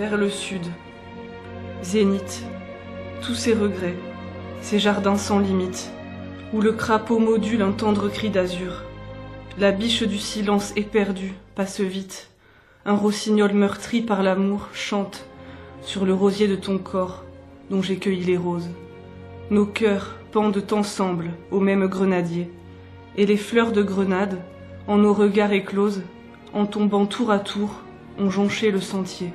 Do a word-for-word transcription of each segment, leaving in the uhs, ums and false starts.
vers le sud. Zénith, tous ces regrets, ces jardins sans limite, où le crapaud module un tendre cri d'azur. La biche du silence éperdue passe vite. Un rossignol meurtri par l'amour chante sur le rosier de ton corps dont j'ai cueilli les roses. Nos cœurs pendent ensemble au même grenadier, et les fleurs de grenade, en nos regards écloses, en tombant tour à tour, ont jonché le sentier.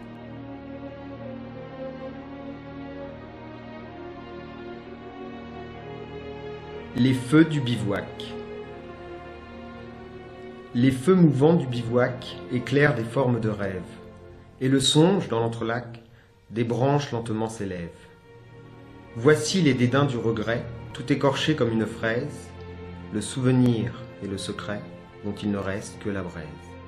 Les feux du bivouac. Les feux mouvants du bivouac éclairent des formes de rêve, et le songe, dans l'entrelac, des branches lentement s'élèvent. Voici les dédains du regret, tout écorché comme une fraise, le souvenir et le secret dont il ne reste que la braise.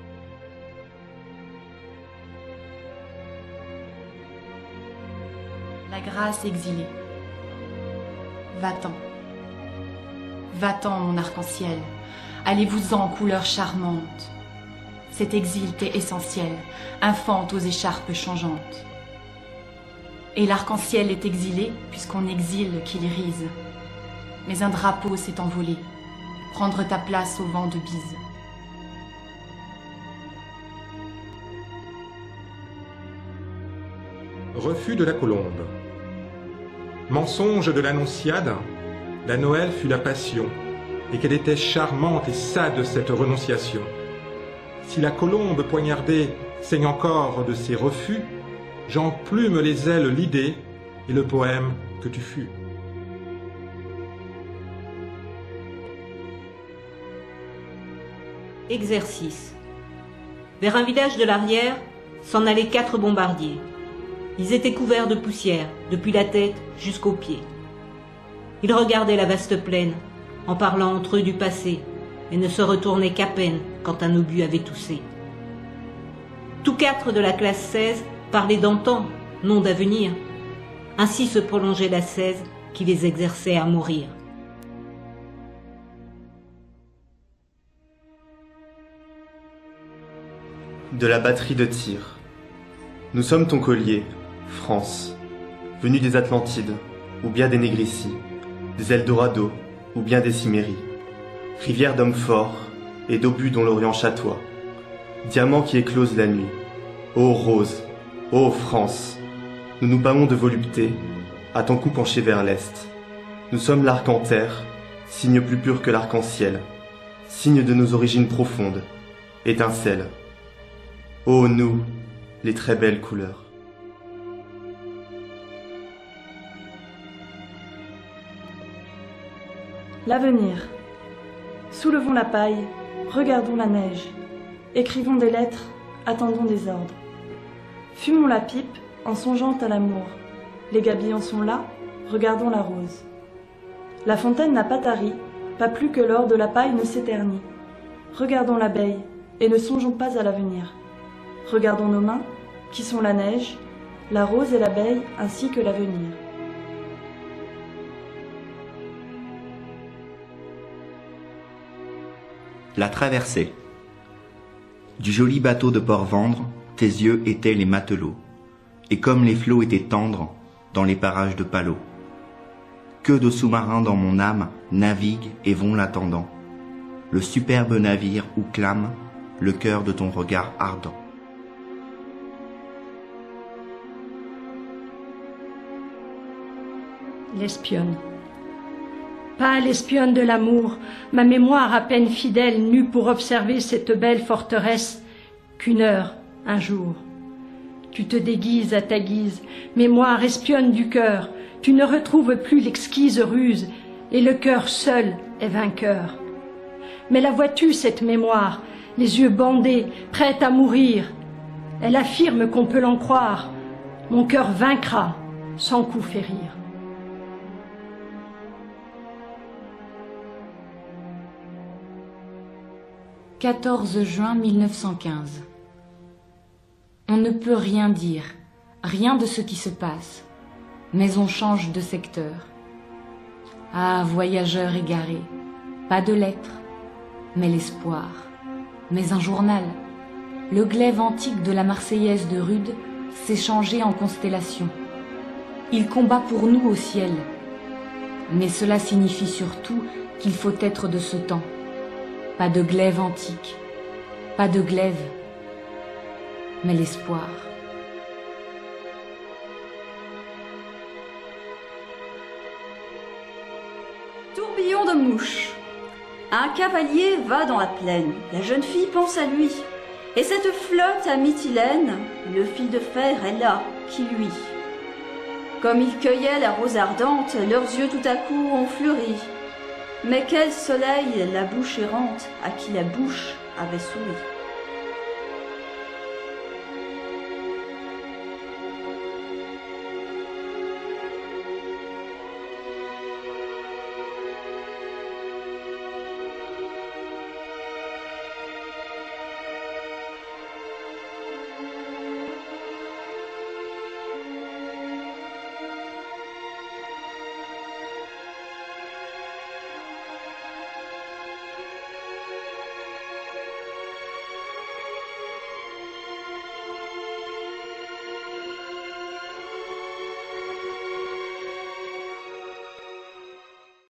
La grâce exilée. Va-t'en. Va-t'en, mon arc-en-ciel. Allez-vous-en, couleur charmante. Cet exil t'est essentiel, infante aux écharpes changeantes. Et l'arc-en-ciel est exilé, puisqu'on exile qu'il irise. Mais un drapeau s'est envolé, prendre ta place au vent de bise. Refus de la colombe. Mensonge de l'Annonciade, la Noël fut la passion, et qu'elle était charmante et sade cette renonciation. Si la colombe poignardée saigne encore de ses refus, j'emplume les ailes l'idée et le poème que tu fus. Exercice. Vers un village de l'arrière s'en allaient quatre bombardiers. Ils étaient couverts de poussière, depuis la tête jusqu'aux pieds. Ils regardaient la vaste plaine, en parlant entre eux du passé, et ne se retournaient qu'à peine quand un obus avait toussé. Tous quatre de la classe seize parlaient d'antan, non d'avenir. Ainsi se prolongeait la seize qui les exerçait à mourir. De la batterie de tir. Nous sommes ton collier, France, venu des Atlantides, ou bien des Négricies, des Eldorado, ou bien des Ciméries, rivière d'hommes forts et d'obus dont l'Orient chatoie, diamant qui éclose la nuit. Ô rose, ô France, nous nous pâmons de volupté, à ton cou penché vers l'est. Nous sommes l'arc en terre, signe plus pur que l'arc-en-ciel, signe de nos origines profondes, étincelle. Ô nous, les très belles couleurs. L'avenir. Soulevons la paille, regardons la neige. Écrivons des lettres, attendons des ordres. Fumons la pipe en songeant à l'amour. Les gabillons sont là, regardons la rose. La fontaine n'a pas tari, pas plus que l'or de la paille ne s'éternit. Regardons l'abeille et ne songeons pas à l'avenir. Regardons nos mains, qui sont la neige, la rose et l'abeille ainsi que l'avenir. La traversée. Du joli bateau de Port-Vendre, tes yeux étaient les matelots, et comme les flots étaient tendres dans les parages de Palau. Que de sous-marins dans mon âme naviguent et vont l'attendant, le superbe navire où clame le cœur de ton regard ardent. L'espionne. Pas l'espionne de l'amour, ma mémoire à peine fidèle n'eut pour observer cette belle forteresse qu'une heure, un jour. Tu te déguises à ta guise, mémoire espionne du cœur, tu ne retrouves plus l'exquise ruse, et le cœur seul est vainqueur. Mais la vois-tu, cette mémoire, les yeux bandés, prête à mourir? Elle affirme qu'on peut l'en croire, mon cœur vaincra sans coup férir. quatorze juin mille neuf cent quinze. On ne peut rien dire, rien de ce qui se passe, mais on change de secteur. Ah, voyageurs égarés, pas de lettres, mais l'espoir, mais un journal, le glaive antique de la Marseillaise de Rude s'est changé en constellation. Il combat pour nous au ciel. Mais cela signifie surtout qu'il faut être de ce temps. Pas de glaive antique, pas de glaive, mais l'espoir. Tourbillon de mouches. Un cavalier va dans la plaine, la jeune fille pense à lui. Et cette flotte à Mytilène, le fil de fer est là, qui luit. Comme ils cueillaient la rose ardente, leurs yeux tout à coup ont fleuri. Mais quel soleil, la bouche errante, à qui la bouche avait souri.